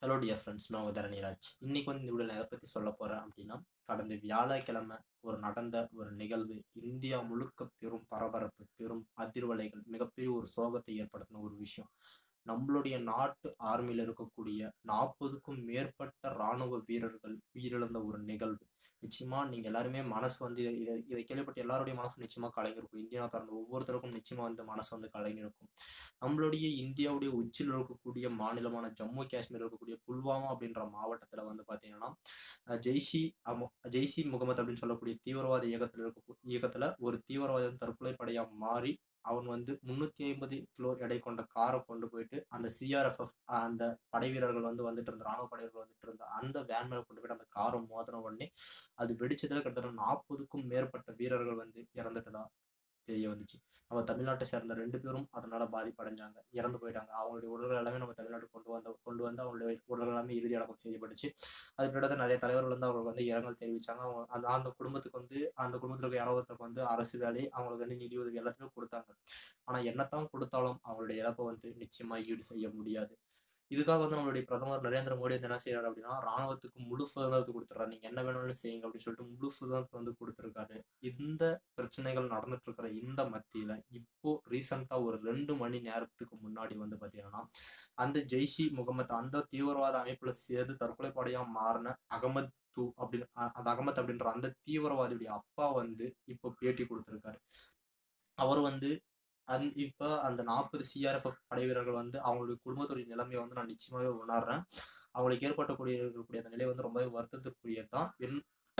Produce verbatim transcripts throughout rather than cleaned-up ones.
Hello dear friends, நான் உங்கள் Dharaniraj. இன்னைக்கு வந்து இந்த வீடியோவில் எதை பற்றி சொல்ல போகிறேன் அப்படின்னா, கடந்த வியாழக்கிழமை ஒரு நடந்த ஒரு நிகழ்வு இந்தியா முழுக்க பெரும் பரபரப்பு, பெரும் அதிர்வலைகள், மிகப்பெரிய ஒரு சோகத்தை ஏற்படுத்தின ஒரு விஷயம். நம்மளுடைய நாட்டு ஆர்மியில் இருக்கக்கூடிய நாற்பதுக்கும் மேற்பட்ட இராணுவ வீரர்கள் உயிரிழந்த ஒரு நிகழ்வு. நிச்சயமா நீங்க எல்லாருமே மனசு வந்து இதை இதை இதை கேள்விப்பட்ட எல்லாருடைய மனசும் நிச்சயமா கலங்கிருக்கும். இந்தியா பிறந்த ஒவ்வொருத்தருக்கும் நிச்சயமா வந்து மனசு வந்து கலங்கிருக்கும். நம்மளுடைய இந்தியாவுடைய உச்சியில் இருக்கக்கூடிய மாநிலமான ஜம்மு காஷ்மீர் இருக்கக்கூடிய புல்வாமா அப்படின்ற மாவட்டத்துல வந்து பாத்தீங்கன்னா ஜெய்ஷி அமு ஜெய்ஷி முகமது அப்படின்னு சொல்லக்கூடிய தீவிரவாத இயக்கத்தில் இருக்க இயக்கத்துல ஒரு தீவிரவாத தற்கொலை படையா மாறி அவன் வந்து முன்னூத்தி ஐம்பது கிலோ எடை கொண்ட காரை கொண்டு போயிட்டு அந்த சிஆர்எஃப்எஃப் அந்த படை வீரர்கள் வந்து வந்துட்டு இருந்த ராணுவ படை வீரர்கள் வந்துட்டு இருந்த அந்த வேன் மேல கொண்டு போயிட்டு அந்த காரை மோதின உடனே அது வெடிச்சதுல கிட்டத்தட்ட நாற்பதுக்கும் மேற்பட்ட வீரர்கள் வந்து இறந்துட்டதா தெரிய வந்துச்சு. நம்ம தமிழ்நாட்டை சேர்ந்த ரெண்டு பேரும் அதனால பாதிப்படைஞ்சாங்க, இறந்து போயிட்டாங்க. அவங்களுடைய உடல்கள் எல்லாமே நம்ம தமிழ்நாட்டுக்கு கொண்டு வந்த கொண்டு வந்து அவங்களுடைய உடல்கள் எல்லாமே இறுதி அடக்கம் செய்யப்பட்டுச்சு. அது கிட்டத்தட்ட நிறைய தலைவர்கள் வந்து அவங்களுக்கு வந்து இரங்கல் தெரிவிச்சாங்க. அவங்க அந்த அந்த குடும்பத்துக்கு வந்து அந்த குடும்பத்தில் இருக்க யாரோ ஒருத்தருக்கு வந்து அரசு வேலை, அவங்களுக்கு வந்து நிதி உதவி எல்லாத்தையுமே கொடுத்தாங்க. ஆனா என்னத்தான் கொடுத்தாலும் அவங்களுடைய இழப்பை வந்து நிச்சயமா ஈடு செய்ய முடியாது. இதுக்காக வந்து நம்மளுடைய பிரதமர் நரேந்திர மோடி வந்து என்ன செய்யறாரு அப்படின்னா, ராணுவத்துக்கு முழு சுதந்திரத்தை கொடுத்துறாரு. நீங்க என்ன வேணாலும் செய்யுங்க அப்படின்னு சொல்லிட்டு முழு சுதந்திரத்தை வந்து கொடுத்துருக்காரு. இந்த பிரச்சனைகள் நடந்துட்டு இருக்கிற இந்த மத்தியில இப்போ ரீசெண்டா ஒரு ரெண்டு மணி நேரத்துக்கு முன்னாடி வந்து பாத்தீங்கன்னா, அந்த ஜெய்ஷி முகமது அந்த தீவிரவாத அமைப்புல சேர்ந்து தற்கொலைப்படையா மாறின அகமது தூ அப்படின்னு அந்த அகமத் அப்படின்ற அந்த தீவிரவாதியுடைய அப்பா வந்து இப்போ பேட்டி கொடுத்திருக்காரு. அவர் வந்து அந் இப்போ அந்த நாற்பது சிஆர்எஃப்எஃப் படை வீரர்கள் வந்து அவங்களுடைய குடும்பத்துடைய நிலைமையை வந்து நான் நிச்சயமாவே உணர்றேன். அவங்களுக்கு ஏற்பட்டக்கூடிய இருக்கக்கூடிய அந்த நிலை வந்து ரொம்பவே வருத்தத்துக்குரியது தான். என்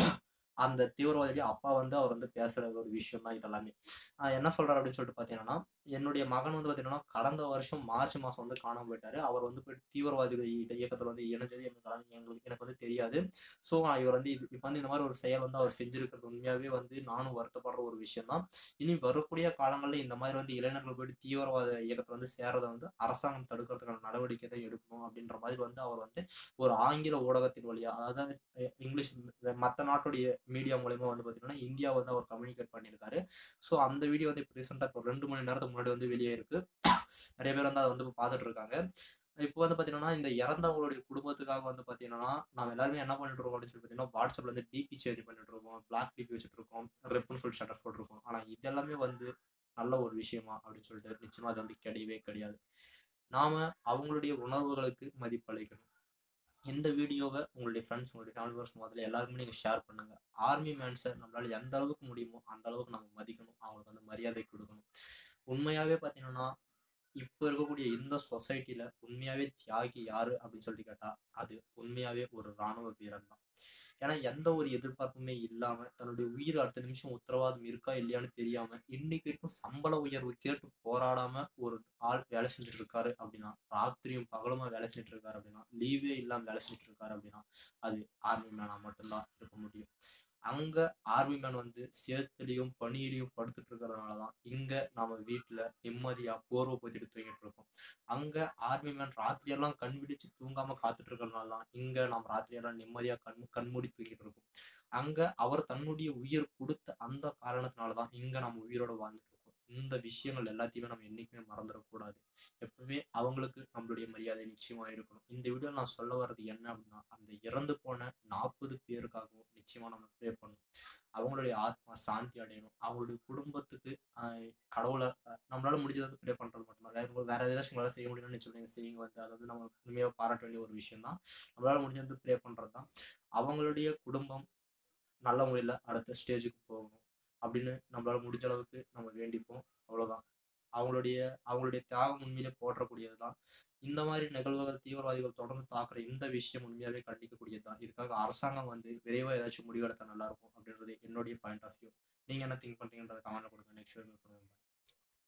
அந்த தீவிரவாதியுடைய அப்பா வந்து அவர் வந்து பேசுற ஒரு விஷயம் தான் இதெல்லாமே. ஆஹ் என்ன சொல்றாரு அப்படின்னு சொல்லிட்டு பாத்தீங்கன்னா, என்னுடைய மகன் வந்து பாத்தீங்கன்னா கடந்த வருஷம் மார்ச் மாசம் வந்து காணாம போயிட்டாரு. அவர் வந்து போயிட்டு தீவிரவாதிகள் இயக்கத்துல வந்து இணைஞ்சது எனக்கு எங்களுக்கு எனக்கு வந்து தெரியாது. ஸோ இவர் வந்து இது இப்போ வந்து இந்த மாதிரி ஒரு செயல் வந்து அவர் செஞ்சிருக்கிறது உண்மையாவே வந்து நானும் வருத்தப்படுற ஒரு விஷயம் தான். இனி வரக்கூடிய காலங்களில் இந்த மாதிரி வந்து இளைஞர்கள் போயிட்டு தீவிரவாத இயக்கத்தை வந்து சேரதை வந்து அரசாங்கம் தடுக்கிறதுக்கான நடவடிக்கை தான் எடுக்கணும் அப்படின்ற மாதிரி வந்து அவர் வந்து ஒரு ஆங்கில ஊடகத்தின் வழியா, அதாவது இங்கிலீஷ் மற்ற நாட்டுடைய மீடியா மூலயமா வந்து பார்த்தீங்கன்னா இந்தியா வந்து அவர் கம்யூனிகேட் பண்ணியிருக்காரு. ஸோ அந்த வீடியோ வந்து இப்போ ரீசெண்டாக இப்போ ரெண்டு மணி நேரத்துக்கு முன்னாடி வந்து வெளியே இருக்கு. நிறைய பேர் வந்து அதை வந்து பார்த்துட்டு இருக்காங்க. இப்போ வந்து பார்த்தீங்கன்னா இந்த இறந்தவங்களுடைய குடும்பத்துக்காக வந்து பார்த்தீங்கன்னா நம்ம எல்லாருமே என்ன பண்ணிட்டு இருக்கோம் அப்படின்னு சொல்லி பார்த்தீங்கன்னா, வாட்ஸ்அப்ல வந்து டிபி சேஞ்ச் பண்ணிட்டு இருக்கோம், பிளாக் டிபி வச்சுட்டு இருக்கோம், ரெப்புன்னு சொல்லி ஸ்டேட்டஸ் போட்டிருக்கோம். ஆனால் இதெல்லாமே வந்து நல்ல ஒரு விஷயமா அப்படின்னு சொல்லிட்டு நிச்சயமா அது வந்து கிடையவே கிடையாது. நாம அவங்களுடைய உணர்வுகளுக்கு மதிப்பளிக்கணும். இந்த வீடியோவை உங்களுடைய ஃப்ரெண்ட்ஸ், உங்களுடைய ஃபேமிலி மெம்பர்ஸ் முதல்ல எல்லாருக்குமே நீங்கள் ஷேர் பண்ணுங்கள். ஆர்மி மேன்ஸை நம்மளால் எந்த அளவுக்கு முடியுமோ அந்த அளவுக்கு நம்ம மதிக்கணும், அவங்களுக்கு வந்து மரியாதை கொடுக்கணும். உண்மையாகவே பார்த்தீங்கன்னா இப்போ இருக்கக்கூடிய இந்த சொசைட்டியில் உண்மையாகவே தியாகி யாரு அப்படின்னு சொல்லிட்டு கேட்டால் அது உண்மையாகவே ஒரு இராணுவ வீரன் தான். ஏன்னா எந்த ஒரு எதிர்பார்ப்புமே இல்லாமல் தன்னுடைய உயிர் அடுத்த நிமிஷம் உத்தரவாதம் இருக்கா இல்லையான்னு தெரியாமல் இன்னைக்கு வரைக்கும் சம்பள உயர்வு கேட்டு போராடாமல் ஒரு ஆள் வேலை செஞ்சுட்டு இருக்காரு அப்படின்னா, ராத்திரியும் பகலுமா வேலை செஞ்சுட்டு இருக்காரு அப்படின்னா, லீவே இல்லாமல் வேலை செஞ்சுட்டு இருக்காரு அப்படின்னா அது ஆர்மி மேனா மட்டும்தான் இருக்க முடியும். அங்க ஆர்மி மேன் வந்து சேத்துலையும் பனியிலையும் படுத்துட்டு இருக்கிறதுனால தான் இங்க நம்ம வீட்டுல நிம்மதியா போர்வை போத்திட்டு தூங்கிட்டு இருக்கோம். அங்க ஆர்மி மேன் ராத்திரியெல்லாம் கண் விழிச்சு தூங்காம காத்துட்டு இருக்கிறதுனால தான் இங்க நம்ம ராத்திரியெல்லாம் நிம்மதியா கண் கண்மூடி தூங்கிட்டு இருக்கோம். அங்க அவர் தன்னுடைய உயிர் கொடுத்த அந்த காரணத்தினாலதான் இங்க நம்ம உயிரோட வாழ்ந்துட்டு இருக்கோம். இந்த விஷயங்கள் எல்லாத்தையுமே நம்ம என்னைக்குமே மறந்துடக்கூடாது. எப்பவுமே அவங்களுக்கு நம்மளுடைய மரியாதை நிச்சயமா இருக்கணும். இந்த வீடியோ நான் சொல்ல வர்றது என்ன அப்படின்னா, அந்த இறந்து போன நாற்பது பேருக்காகவும் நிச்சயமா நம்ம ப்ரே பண்ணணும். அவங்களுடைய ஆத்மா சாந்தி அடையணும். அவங்களுடைய குடும்பத்துக்கு ஆஹ் கடவுளை நம்மளால முடிஞ்சதை ப்ரே பண்றது மட்டும்தான். வேற வேற ஏதாச்சும் உங்களால செய்ய முடியும்னு நிச்சயம் செய்யுங்க. வந்து அது வந்து நம்ம உண்மையாக பாராட்ட வேண்டிய ஒரு விஷயம் தான். நம்மளால முடிஞ்சது ப்ரே பண்றது தான். அவங்களுடைய குடும்பம் நல்ல முறையில் அடுத்த ஸ்டேஜுக்கு போகணும் அப்படின்னு நம்மளால முடிஞ்ச அளவுக்கு நம்ம வேண்டிப்போம். அவ்வளோதான். அவங்களுடைய அவங்களுடைய தியாகம் உண்மையிலே போற்றக்கூடியது தான். இந்த மாதிரி நிகழ்வுகள் தீவிரவாதிகள் தொடர்ந்து தாக்குற இந்த விஷயம் உண்மையாவே கண்டிக்கக்கூடியது தான். இதுக்காக அரசாங்கம் வந்து விரைவாக ஏதாச்சும் முடிவெடுத்தா நல்லா இருக்கும் அப்படின்றது என்னுடைய பாயிண்ட் ஆஃப் வியூ. நீங்க என்ன திங்க் பண்றீங்கன்றத கமெண்ட்ல கொடுங்க. Next video